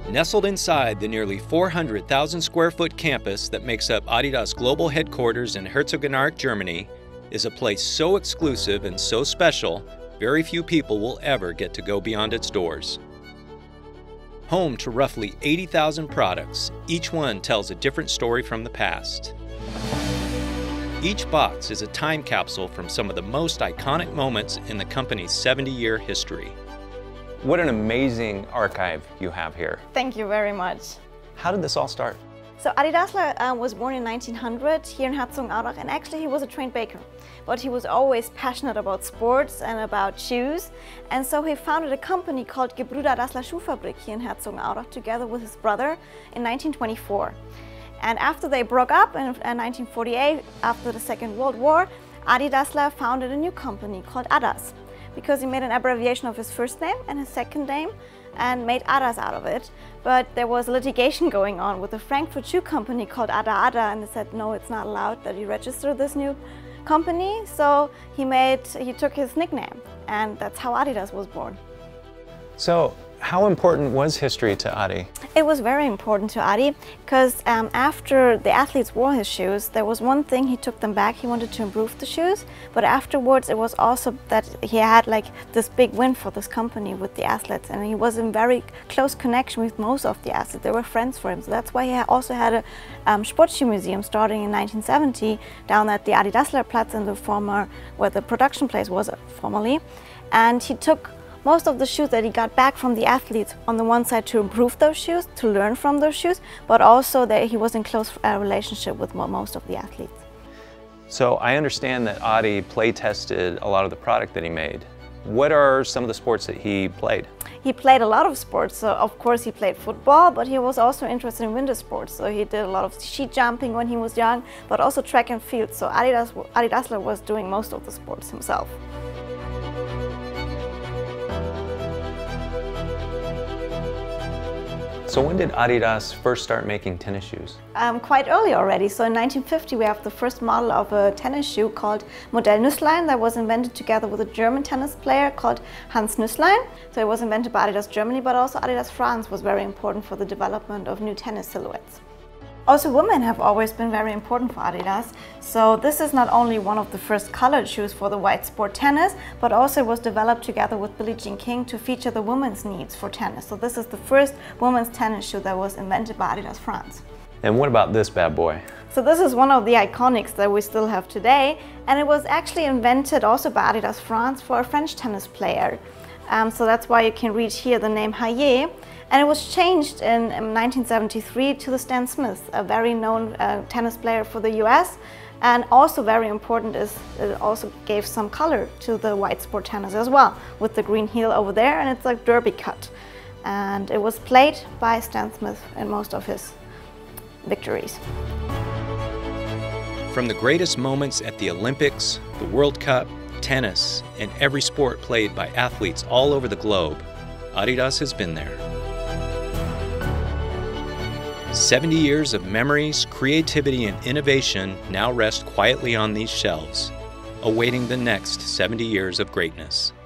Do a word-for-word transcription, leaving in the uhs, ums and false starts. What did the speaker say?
Nestled inside the nearly four hundred thousand square foot campus that makes up Adidas global headquarters in Herzogenaurach, Germany, is a place so exclusive and so special, very few people will ever get to go beyond its doors. Home to roughly eighty thousand products, each one tells a different story from the past. Each box is a time capsule from some of the most iconic moments in the company's seventy-year history. What an amazing archive you have here. Thank you very much. How did this all start? So Adi Dassler uh, was born in nineteen hundred here in Herzogenaurach, and actually he was a trained baker. But he was always passionate about sports and about shoes, and so he founded a company called Gebrüder Dassler Schuhfabrik here in Herzogenaurach together with his brother in nineteen twenty-four. And after they broke up in uh, nineteen forty-eight, after the Second World War, Adi Dassler founded a new company called Adas, because he made an abbreviation of his first name and his second name and made Adas out of it. But there was litigation going on with a Frankfurt shoe company called Ada Ada, and they said no, it's not allowed that you register this new company. So he made, he took his nickname, and that's how Adidas was born. So how important was history to Adi? It was very important to Adi because um, after the athletes wore his shoes, there was one thing: he took them back. He wanted to improve the shoes, but afterwards it was also that he had like this big win for this company with the athletes, and he was in very close connection with most of the athletes. They were friends for him, so that's why he also had a um, Sportschuh museum starting in nineteen seventy down at the Adi Dassler Platz in the former, where the production place was formerly, and he took most of the shoes that he got back from the athletes on the one side to improve those shoes, to learn from those shoes, but also that he was in close uh, relationship with most of the athletes. So I understand that Adi play tested a lot of the product that he made. What are some of the sports that he played? He played a lot of sports. So of course he played football, but he was also interested in winter sports. So he did a lot of ski jumping when he was young, but also track and field. So Adi Dassler was doing most of the sports himself. So when did Adidas first start making tennis shoes? Um, quite early already. So in nineteen fifty we have the first model of a tennis shoe called Modell Nüsslein that was invented together with a German tennis player called Hans Nüsslein. So it was invented by Adidas Germany, but also Adidas France was very important for the development of new tennis silhouettes. Also, women have always been very important for Adidas. So this is not only one of the first colored shoes for the white sport tennis, but also was developed together with Billie Jean King to feature the women's needs for tennis. So this is the first women's tennis shoe that was invented by Adidas France. And what about this bad boy? So this is one of the iconics that we still have today, and it was actually invented also by Adidas France for a French tennis player. Um, so that's why you can read here the name Hayé. And it was changed in, in nineteen seventy-three to the Stan Smith, a very known uh, tennis player for the U S. And also very important is it also gave some color to the white sport tennis as well, with the green heel over there, and it's like derby cut. And it was played by Stan Smith in most of his victories. From the greatest moments at the Olympics, the World Cup, tennis, and every sport played by athletes all over the globe, Adidas has been there. seventy years of memories, creativity, and innovation now rest quietly on these shelves, awaiting the next seventy years of greatness.